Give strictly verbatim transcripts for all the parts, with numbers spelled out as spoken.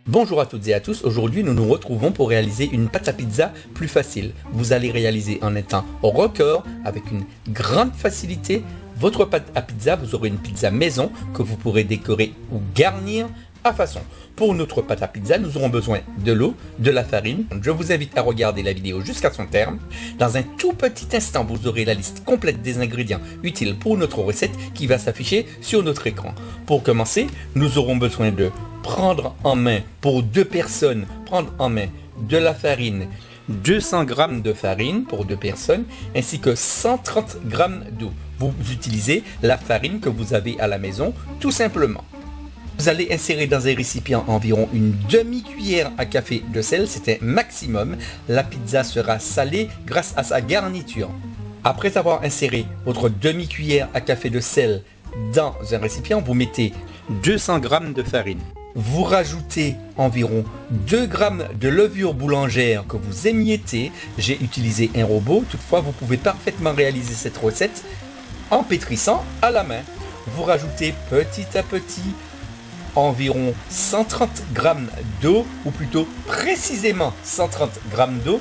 Bonjour à toutes et à tous, aujourd'hui nous nous retrouvons pour réaliser une pâte à pizza plus facile. Vous allez réaliser en un temps record, avec une grande facilité, votre pâte à pizza. Vous aurez une pizza maison que vous pourrez décorer ou garnir à façon. Pour notre pâte à pizza, nous aurons besoin de l'eau, de la farine. Je vous invite à regarder la vidéo jusqu'à son terme. Dans un tout petit instant, vous aurez la liste complète des ingrédients utiles pour notre recette qui va s'afficher sur notre écran. Pour commencer, nous aurons besoin de prendre en main pour deux personnes, prendre en main de la farine, deux cents grammes de farine pour deux personnes, ainsi que cent trente grammes d'eau. Vous utilisez la farine que vous avez à la maison, tout simplement. Vous allez insérer dans un récipient environ une demi-cuillère à café de sel, c'est un maximum. La pizza sera salée grâce à sa garniture. Après avoir inséré votre demi-cuillère à café de sel dans un récipient, vous mettez deux cents grammes de farine. Vous rajoutez environ deux grammes de levure boulangère que vous émiettez. J'ai utilisé un robot, toutefois vous pouvez parfaitement réaliser cette recette en pétrissant à la main. Vous rajoutez petit à petit environ cent trente grammes d'eau, ou plutôt précisément cent trente grammes d'eau,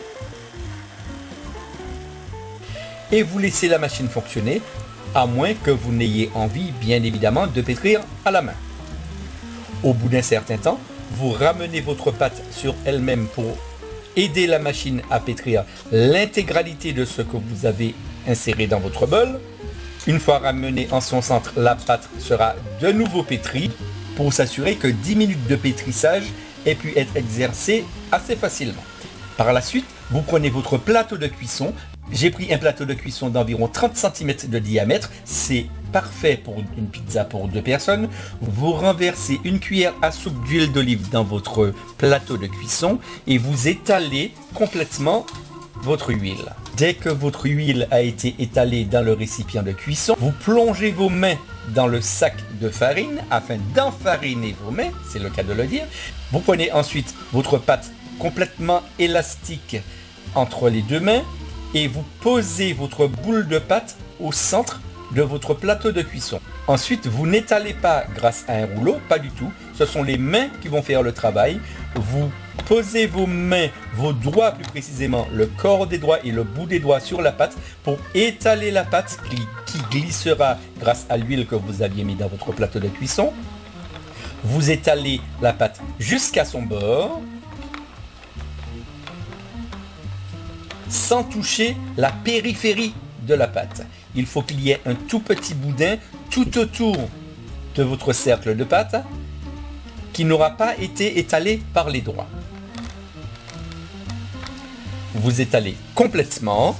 et vous laissez la machine fonctionner, à moins que vous n'ayez envie, bien évidemment, de pétrir à la main. Au bout d'un certain temps, vous ramenez votre pâte sur elle-même pour aider la machine à pétrir l'intégralité de ce que vous avez inséré dans votre bol. Une fois ramenée en son centre, la pâte sera de nouveau pétrie pour s'assurer que dix minutes de pétrissage aient pu être exercées assez facilement. Par la suite, vous prenez votre plateau de cuisson. J'ai pris un plateau de cuisson d'environ trente centimètres de diamètre. C'est parfait pour une pizza pour deux personnes. Vous renversez une cuillère à soupe d'huile d'olive dans votre plateau de cuisson et vous étalez complètement votre huile. Dès que votre huile a été étalée dans le récipient de cuisson, vous plongez vos mains dans le sac de farine afin d'enfariner vos mains, c'est le cas de le dire. Vous prenez ensuite votre pâte complètement élastique entre les deux mains et vous posez votre boule de pâte au centre de votre plateau de cuisson. Ensuite, vous n'étalez pas grâce à un rouleau, pas du tout. Ce sont les mains qui vont faire le travail. Vous posez vos mains, vos doigts plus précisément, le corps des doigts et le bout des doigts sur la pâte pour étaler la pâte qui, qui glissera grâce à l'huile que vous aviez mis dans votre plateau de cuisson. Vous étalez la pâte jusqu'à son bord, sans toucher la périphérie de la pâte. Il faut qu'il y ait un tout petit boudin tout autour de votre cercle de pâte qui n'aura pas été étalé par les doigts. Vous étalez complètement.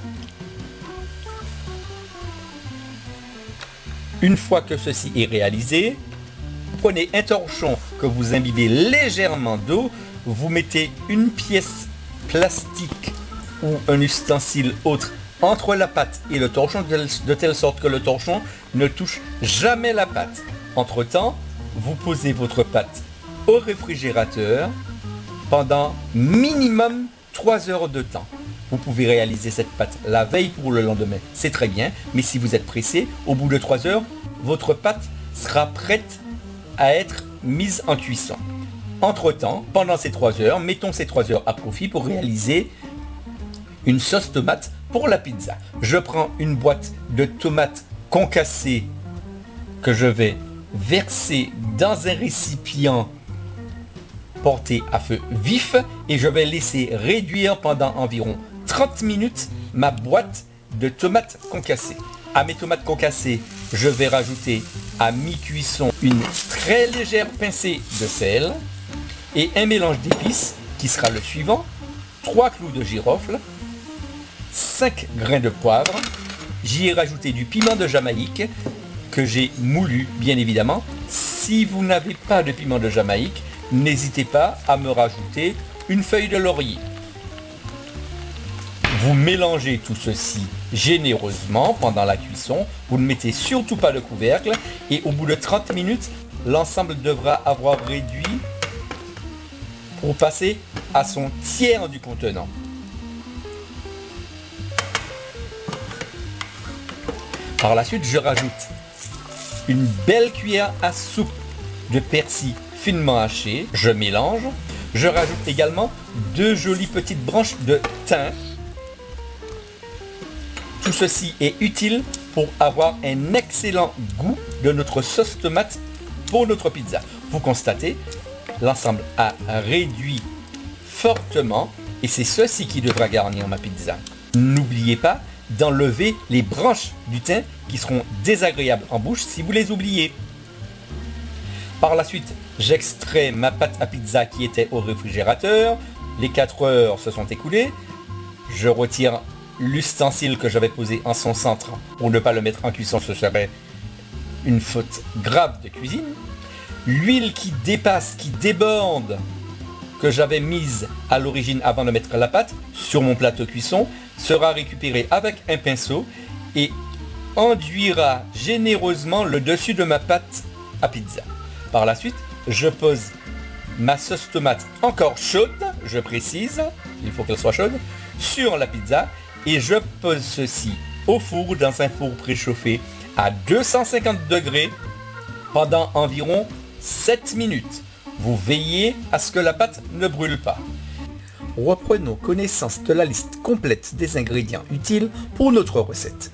Une fois que ceci est réalisé, vous prenez un torchon que vous imbibez légèrement d'eau, vous mettez une pièce plastique ou un ustensile autre entre la pâte et le torchon de telle sorte que le torchon ne touche jamais la pâte. Entre temps, vous posez votre pâte au réfrigérateur pendant minimum trois heures de temps. Vous pouvez réaliser cette pâte la veille pour le lendemain, c'est très bien, mais si vous êtes pressé, au bout de trois heures, votre pâte sera prête à être mise en cuisson. Entre temps, pendant ces trois heures, mettons ces trois heures à profit pour réaliser une sauce tomate pour la pizza. Je prends une boîte de tomates concassées que je vais verser dans un récipient porté à feu vif et je vais laisser réduire pendant environ trente minutes ma boîte de tomates concassées. À mes tomates concassées, je vais rajouter à mi-cuisson une très légère pincée de sel et un mélange d'épices qui sera le suivant: trois clous de girofle, cinq grains de poivre. J'y ai rajouté du piment de Jamaïque que j'ai moulu, bien évidemment. Si vous n'avez pas de piment de Jamaïque, n'hésitez pas à me rajouter une feuille de laurier. Vous mélangez tout ceci généreusement pendant la cuisson. Vous ne mettez surtout pas le couvercle et au bout de trente minutes, l'ensemble devra avoir réduit pour passer à son tiers du contenant. Par la suite, je rajoute une belle cuillère à soupe de persil finement haché. Je mélange. Je rajoute également deux jolies petites branches de thym. Tout ceci est utile pour avoir un excellent goût de notre sauce tomate pour notre pizza. Vous constatez, l'ensemble a réduit fortement et c'est ceci qui devra garnir ma pizza. N'oubliez pas d'enlever les branches du thym qui seront désagréables en bouche si vous les oubliez. Par la suite, j'extrais ma pâte à pizza qui était au réfrigérateur. Les quatre heures se sont écoulées. Je retire l'ustensile que j'avais posé en son centre pour ne pas le mettre en cuisson, ce serait une faute grave de cuisine. L'huile qui dépasse, qui déborde, que j'avais mise à l'origine avant de mettre la pâte sur mon plateau cuisson, sera récupérée avec un pinceau et enduira généreusement le dessus de ma pâte à pizza. Par la suite, je pose ma sauce tomate encore chaude, je précise, il faut qu'elle soit chaude, sur la pizza et je pose ceci au four dans un four préchauffé à deux cent cinquante degrés pendant environ sept minutes. Vous veillez à ce que la pâte ne brûle pas. Reprenons connaissance de la liste complète des ingrédients utiles pour notre recette.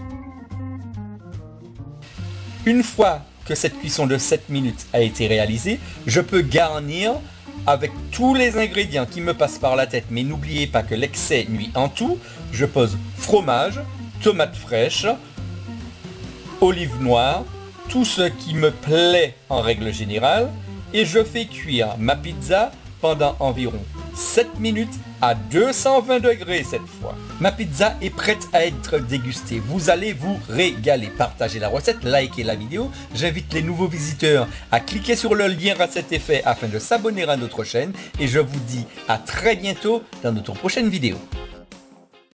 Une fois que cette cuisson de sept minutes a été réalisée, je peux garnir avec tous les ingrédients qui me passent par la tête, mais n'oubliez pas que l'excès nuit en tout. Je pose fromage, tomates fraîches, olives noires, tout ce qui me plaît en règle générale, et je fais cuire ma pizza pendant environ sept minutes à deux cent vingt degrés cette fois. Ma pizza est prête à être dégustée. Vous allez vous régaler. Partagez la recette, likez la vidéo. J'invite les nouveaux visiteurs à cliquer sur le lien à cet effet afin de s'abonner à notre chaîne. Et je vous dis à très bientôt dans notre prochaine vidéo.